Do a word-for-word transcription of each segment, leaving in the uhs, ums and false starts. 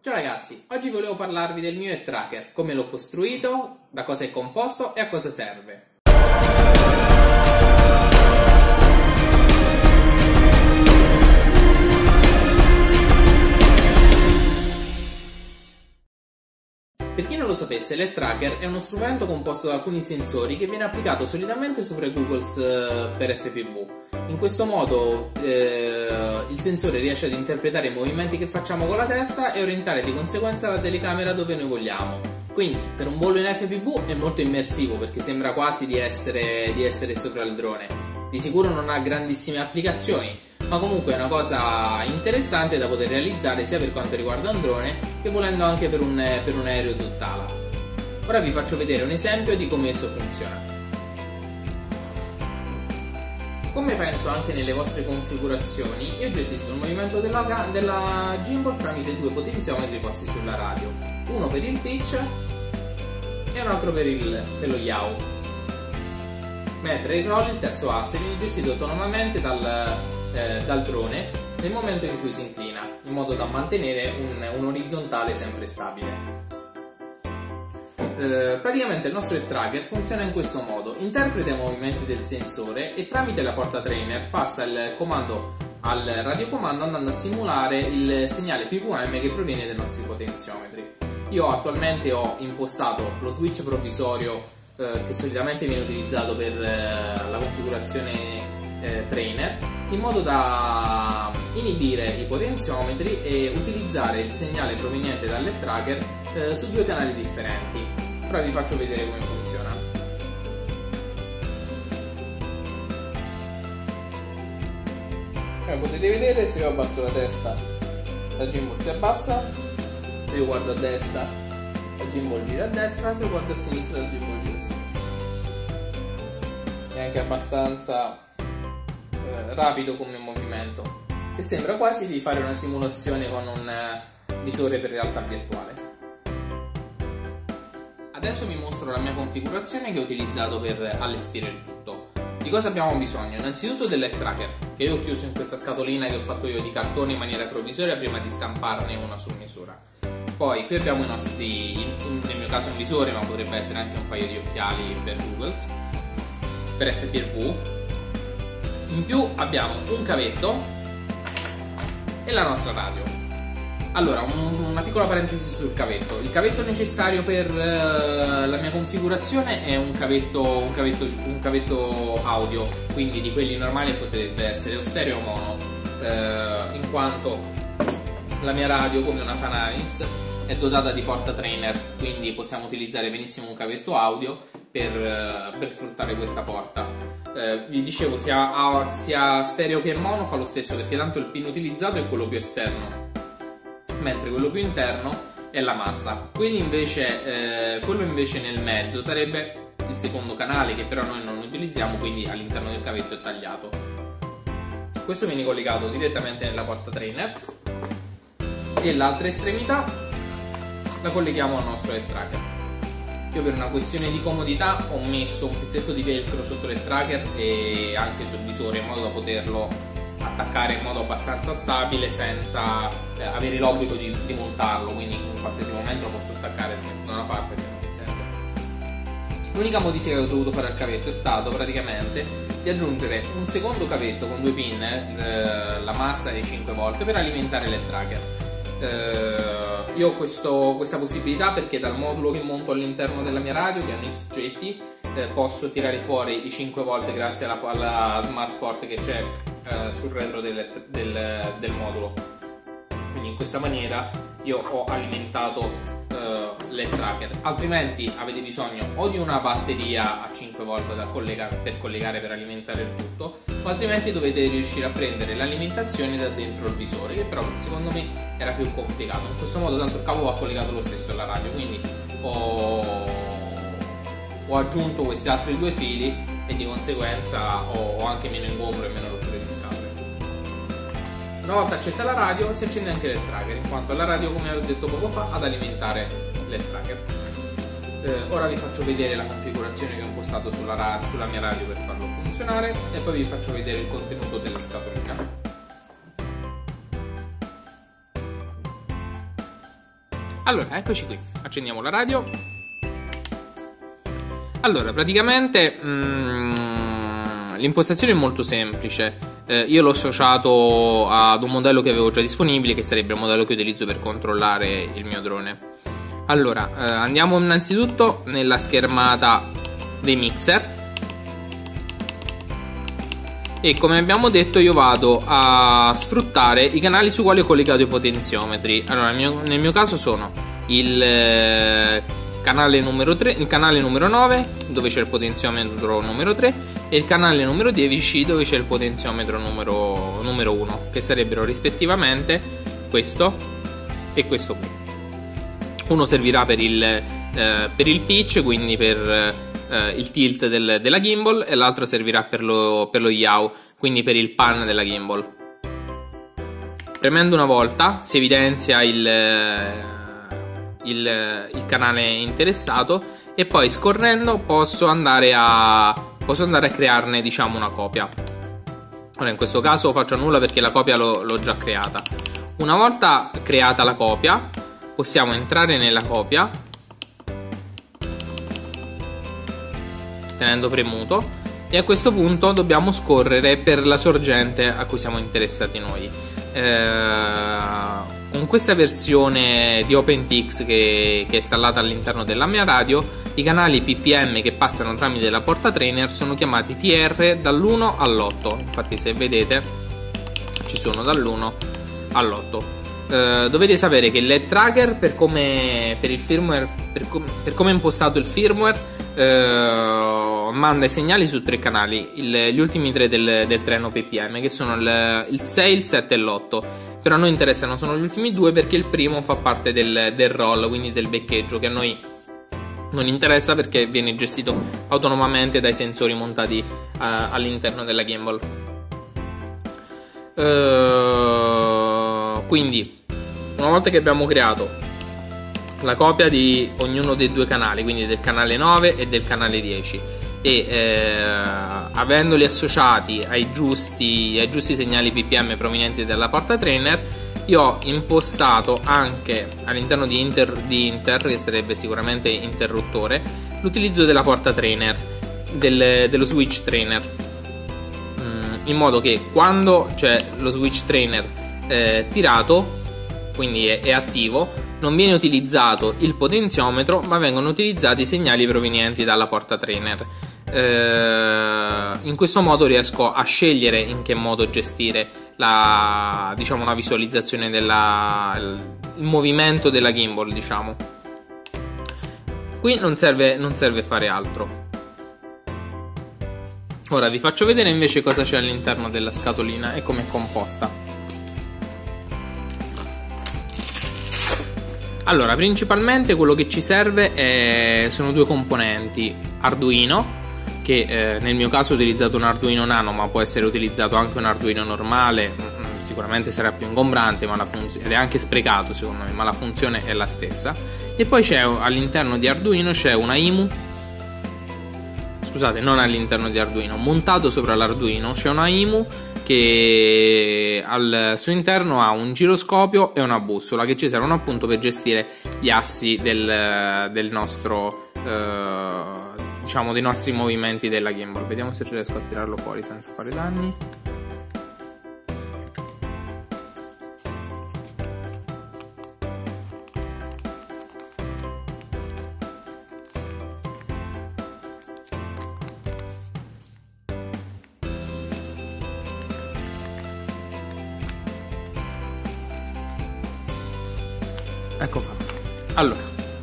Ciao ragazzi, oggi volevo parlarvi del mio head tracker, come l'ho costruito, da cosa è composto e a cosa serve. Per chi non lo sapesse, l'head tracker è uno strumento composto da alcuni sensori che viene applicato solitamente sopra i Googles per F P V. In questo modo eh, il sensore riesce ad interpretare i movimenti che facciamo con la testa e orientare di conseguenza la telecamera dove noi vogliamo. Quindi per un volo in F P V è molto immersivo perché sembra quasi di essere, di essere sopra il drone. Di sicuro non ha grandissime applicazioni, ma comunque è una cosa interessante da poter realizzare sia per quanto riguarda un drone che volendo anche per un, per un aereo sott'ala. Ora vi faccio vedere un esempio di come esso funziona. Come penso anche nelle vostre configurazioni, io gestisco il movimento della, della gimbal tramite due potenziometri posti sulla radio, uno per il pitch e un altro per, il, per lo yaw, mentre il roll, il terzo asse, viene gestito autonomamente dal, eh, dal drone nel momento in cui si inclina, in modo da mantenere un, un orizzontale sempre stabile. Eh, praticamente il nostro head tracker funziona in questo modo: interpreta i movimenti del sensore e tramite la porta trainer passa il comando al radiocomando andando a simulare il segnale P W M che proviene dai nostri potenziometri. Io attualmente ho impostato lo switch provvisorio eh, che solitamente viene utilizzato per eh, la configurazione eh, trainer, in modo da inibire i potenziometri e utilizzare il segnale proveniente dall'head tracker eh, su due canali differenti. Ora vi faccio vedere come funziona. Come potete vedere, se io abbasso la testa la gimbal si abbassa, se io guardo a destra la gimbal gira a destra, se io guardo a sinistra la gimbal gira a sinistra. È anche abbastanza eh, rapido come movimento, che sembra quasi di fare una simulazione con un eh, visore per realtà virtuale. Adesso vi mostro la mia configurazione che ho utilizzato per allestire il tutto. Di cosa abbiamo bisogno? Innanzitutto dell'head tracker, che io ho chiuso in questa scatolina che ho fatto io di cartone in maniera provvisoria prima di stamparne una su misura. Poi qui abbiamo i nostri, nel mio caso un visore, ma potrebbe essere anche un paio di occhiali per Googles, per F P V. In più abbiamo un cavetto e la nostra radio. Allora, un, una piccola parentesi sul cavetto. Il cavetto necessario per uh, la mia configurazione è un cavetto, un, cavetto, un cavetto audio, quindi di quelli normali potrebbe essere o stereo o mono, uh, in quanto la mia radio, come una Panavision, è dotata di porta trainer, quindi possiamo utilizzare benissimo un cavetto audio per, uh, per sfruttare questa porta. Uh, vi dicevo, sia, sia stereo che mono fa lo stesso, perché tanto il pin utilizzato è quello più esterno, mentre quello più interno è la massa. Quindi invece eh, quello invece nel mezzo sarebbe il secondo canale, che però noi non utilizziamo, quindi all'interno del cavetto è tagliato. Questo viene collegato direttamente nella porta trainer e l'altra estremità la colleghiamo al nostro head tracker. Io per una questione di comodità ho messo un pezzetto di velcro sotto l'head tracker e anche sul visore, in modo da poterlo attaccare in modo abbastanza stabile senza eh, avere l'obbligo di, di montarlo, quindi in qualsiasi momento lo posso staccare e lo metto da una parte se non mi serve. L'unica modifica che ho dovuto fare al cavetto è stato praticamente di aggiungere un secondo cavetto con due pin, eh, la massa e cinque volt, per alimentare l'head tracker. Eh, io ho questo, questa possibilità perché dal modulo che monto all'interno della mia radio, che è un X J T, eh, posso tirare fuori i cinque volt grazie alla, alla smart port che c'è Uh, sul retro del, del, del modulo. Quindi in questa maniera io ho alimentato uh, l'head tracker. Altrimenti avete bisogno o di una batteria a cinque volt da collegare, per collegare per alimentare il tutto, o altrimenti dovete riuscire a prendere l'alimentazione da dentro il visore, che però secondo me era più complicato. In questo modo tanto il cavo va collegato lo stesso alla radio, quindi ho, ho aggiunto questi altri due fili e di conseguenza ho, ho anche meno ingombro e meno rotture di scatole. Una volta accesa la radio si accende anche l'head tracker, in quanto la radio, come ho detto poco fa, ad alimentare l'head tracker. Eh, ora vi faccio vedere la configurazione che ho impostato sulla, radio, sulla mia radio per farlo funzionare e poi vi faccio vedere il contenuto della scatolina. Allora, eccoci qui, accendiamo la radio. Allora, praticamente mm, l'impostazione è molto semplice. Eh, io l'ho associato ad un modello che avevo già disponibile, che sarebbe il modello che utilizzo per controllare il mio drone. Allora, eh, andiamo innanzitutto nella schermata dei mixer. E come abbiamo detto, io vado a sfruttare i canali sui quali ho collegato i potenziometri. Allora, nel mio, nel mio caso sono il eh, canale numero tre, il canale numero nove, dove c'è il potenziometro numero tre, e il canale numero dieci, dove c'è il potenziometro numero, numero uno, che sarebbero rispettivamente questo e questo qui. Uno servirà per il, eh, per il pitch, quindi per Uh, il tilt del, della gimbal, e l'altro servirà per lo, per lo yaw, quindi per il pan della gimbal. Premendo una volta si evidenzia il, il, il canale interessato, e poi scorrendo posso andare a, posso andare a crearne, diciamo, una copia. Ora in questo caso faccio nulla perché la copia l'ho, l'ho già creata. Una volta creata la copia possiamo entrare nella copia tenendo premuto, e a questo punto dobbiamo scorrere per la sorgente a cui siamo interessati noi. Eh, con questa versione di OpenTX che, che è installata all'interno della mia radio, i canali P P M che passano tramite la portatrainer sono chiamati T R dall'uno all'otto. Infatti, se vedete, ci sono dall'uno all'otto. Uh, dovete sapere che il L E D tracker, per come, per il firmware, per, com, per come è impostato il firmware, uh, manda i segnali su tre canali, il, gli ultimi tre del, del treno P P M, che sono il, il sei, il sette e l'otto. Però a noi interessano sono gli ultimi due, perché il primo fa parte del, del roll, quindi del beccheggio, che a noi non interessa perché viene gestito autonomamente dai sensori montati uh, all'interno della gimbal. Uh, quindi una volta che abbiamo creato la copia di ognuno dei due canali, quindi del canale nove e del canale dieci, e eh, avendoli associati ai giusti, ai giusti segnali P P M provenienti dalla portatrainer, io ho impostato anche all'interno di inter, di inter, che sarebbe sicuramente interruttore, l'utilizzo della portatrainer, del, dello switch trainer, in modo che quando c'è lo switch trainer eh, tirato, quindi è, è attivo, non viene utilizzato il potenziometro, ma vengono utilizzati i segnali provenienti dalla portatrainer. Eh, in questo modo riesco a scegliere in che modo gestire la, diciamo, una visualizzazione della, il movimento della gimbal, diciamo. Qui non serve, non serve fare altro. Ora vi faccio vedere invece cosa c'è all'interno della scatolina e come è composta. Allora, principalmente quello che ci serve è, sono due componenti: Arduino, che eh, nel mio caso ho utilizzato un Arduino Nano, ma può essere utilizzato anche un Arduino normale, sicuramente sarà più ingombrante, ma la funzione, ed è anche sprecato secondo me, ma la funzione è la stessa. E poi c'è all'interno di Arduino c'è una I M U, scusate, non all'interno di Arduino, montato sopra l'Arduino c'è una I M U che al suo interno ha un giroscopio e una bussola che ci servono appunto per gestire gli assi del, del nostro eh, diciamo dei nostri movimenti della gimbal. Vediamo se riesco a tirarlo fuori senza fare danni. Ecco fatto. Allora,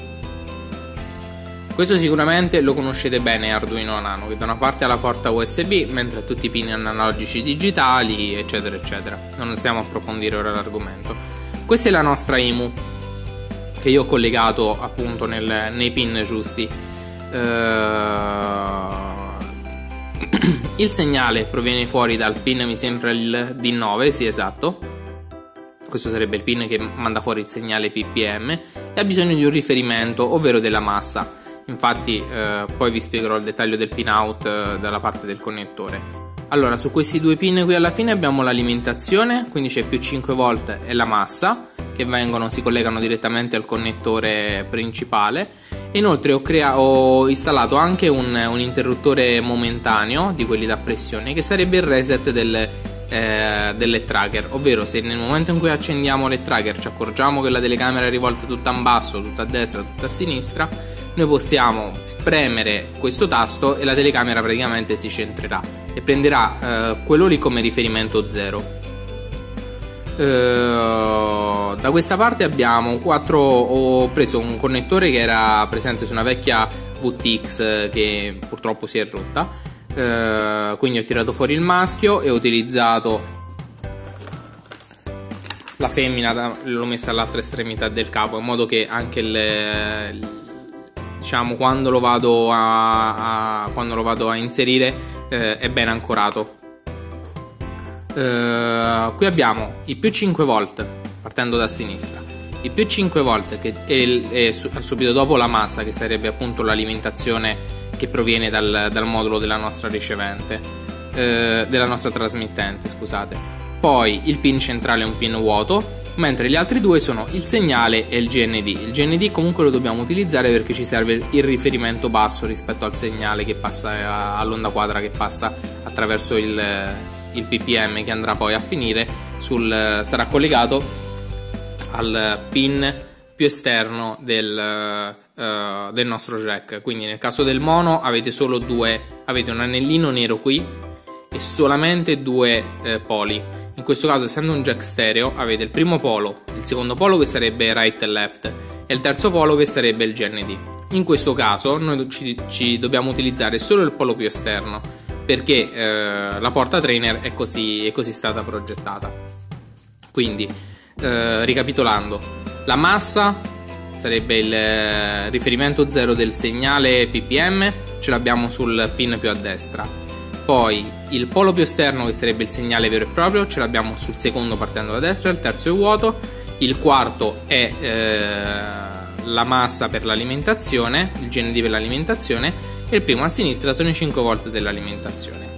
questo sicuramente lo conoscete bene, Arduino Nano, che da una parte ha la porta U S B, mentre ha tutti i pin analogici digitali, eccetera eccetera. Non stiamo a approfondire ora l'argomento. Questa è la nostra I M U, che io ho collegato appunto nel, nei pin giusti. Uh, il segnale proviene fuori dal pin, mi sembra il D nove, sì, esatto. Questo sarebbe il pin che manda fuori il segnale P P M e ha bisogno di un riferimento, ovvero della massa. Infatti eh, poi vi spiegherò il dettaglio del pin out eh, dalla parte del connettore. Allora, su questi due pin qui alla fine abbiamo l'alimentazione, quindi c'è più cinque volt, e la massa, che vengono, si collegano direttamente al connettore principale. E inoltre ho, crea- ho installato anche un, un interruttore momentaneo di quelli da pressione, che sarebbe il reset del, eh, del tracker, ovvero se nel momento in cui accendiamo l'E tracker ci accorgiamo che la telecamera è rivolta tutta in basso, tutta a destra, tutta a sinistra, noi possiamo premere questo tasto e la telecamera praticamente si centrerà e prenderà eh, quello lì come riferimento zero. Uh, da questa parte abbiamo quattro. Ho preso un connettore che era presente su una vecchia V T X che purtroppo si è rotta, uh, quindi ho tirato fuori il maschio e ho utilizzato la femmina, l'ho messa all'altra estremità del capo in modo che anche il, diciamo quando lo vado a, a quando lo vado a inserire eh, è ben ancorato. Uh, qui abbiamo i più cinque volt partendo da sinistra, i più cinque volt che è, è subito dopo la massa, che sarebbe appunto l'alimentazione che proviene dal, dal modulo della nostra ricevente, uh, della nostra trasmittente, scusate. Poi il pin centrale è un pin vuoto, mentre gli altri due sono il segnale e il G N D. Il G N D comunque lo dobbiamo utilizzare perché ci serve il riferimento basso rispetto al segnale che passa all'onda quadra, che passa attraverso il il P P M, che andrà poi a finire sul sarà collegato al pin più esterno del, uh, del nostro jack. Quindi nel caso del mono avete solo due, avete un anellino nero qui e solamente due eh, poli. In questo caso, essendo un jack stereo, avete il primo polo, il secondo polo che sarebbe right e left e il terzo polo che sarebbe il G N D. In questo caso noi ci, ci dobbiamo utilizzare solo il polo più esterno, perché eh, la porta trainer è così, è così stata progettata. Quindi eh, ricapitolando, la massa sarebbe il eh, riferimento zero del segnale P P M, ce l'abbiamo sul pin più a destra. Poi il polo più esterno, che sarebbe il segnale vero e proprio, ce l'abbiamo sul secondo partendo da destra, il terzo è vuoto, il quarto è eh, la massa per l'alimentazione, il G N D per l'alimentazione, e il primo a sinistra sono i cinque volt dell'alimentazione.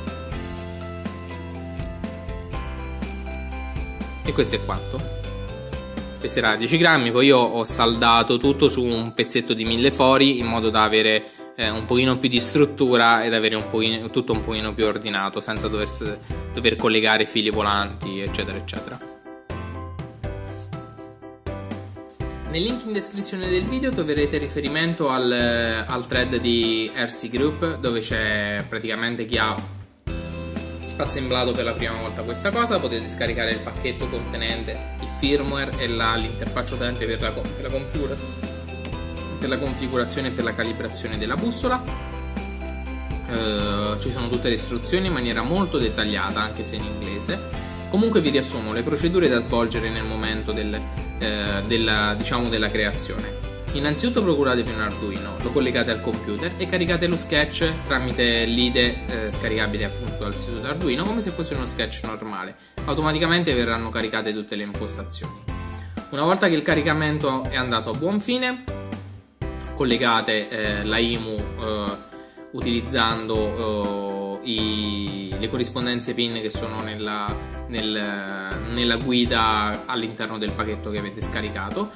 E questo è quanto. Peserà dieci grammi. Poi io ho saldato tutto su un pezzetto di mille fori in modo da avere eh, un pochino più di struttura ed avere un pochino, tutto un pochino più ordinato, senza dover, dover collegare fili volanti eccetera eccetera. Nel link in descrizione del video troverete riferimento al, al thread di R C Group, dove c'è praticamente chi ha assemblato per la prima volta questa cosa. Potete scaricare il pacchetto contenente il firmware e l'interfaccia utente per la, per, la configura, per la configurazione e per la calibrazione della bussola. Uh, ci sono tutte le istruzioni in maniera molto dettagliata, anche se in inglese. Comunque vi riassumo le procedure da svolgere nel momento del Eh, della, diciamo della creazione. Innanzitutto procuratevi un Arduino, lo collegate al computer e caricate lo sketch tramite l'I D E eh, scaricabile appunto dal sito di Arduino, come se fosse uno sketch normale. Automaticamente verranno caricate tutte le impostazioni. Una volta che il caricamento è andato a buon fine, collegate eh, la I M U eh, utilizzando eh, i, le corrispondenze pin che sono nella, nel, nella guida all'interno del pacchetto che avete scaricato,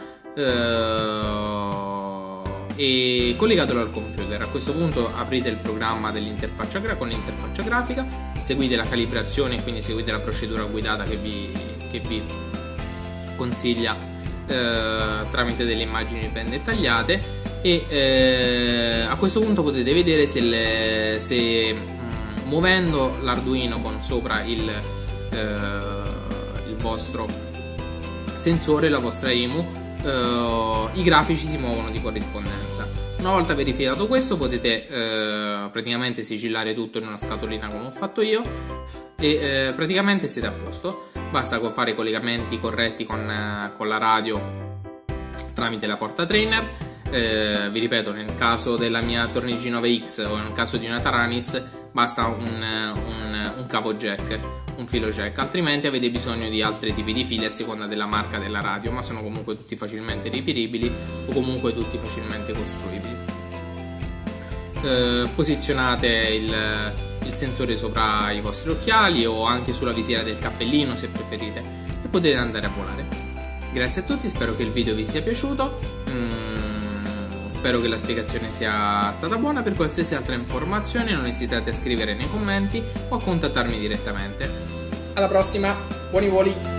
eh, e collegatelo al computer. A questo punto aprite il programma dell'interfaccia gra- con l'interfaccia grafica, seguite la calibrazione, quindi seguite la procedura guidata che vi, che vi consiglia eh, tramite delle immagini ben dettagliate. E eh, a questo punto potete vedere se, le, se mh, muovendo l'Arduino con sopra il, eh, il vostro sensore, la vostra I M U, eh, i grafici si muovono di corrispondenza. Una volta verificato questo potete eh, praticamente sigillare tutto in una scatolina come ho fatto io e eh, praticamente siete a posto. Basta fare i collegamenti corretti con, eh, con la radio tramite la porta trainer. Eh, vi ripeto, nel caso della mia Torni G nove X o nel caso di una Taranis basta un, un, un cavo jack, un filo jack, altrimenti avete bisogno di altri tipi di fili a seconda della marca della radio, ma sono comunque tutti facilmente ripiribili o comunque tutti facilmente costruibili. Eh, posizionate il, il sensore sopra i vostri occhiali o anche sulla visiera del cappellino se preferite e potete andare a volare. Grazie a tutti, spero che il video vi sia piaciuto, mm, spero che la spiegazione sia stata buona. Per qualsiasi altra informazione non esitate a scrivere nei commenti o a contattarmi direttamente. Alla prossima, buoni voli!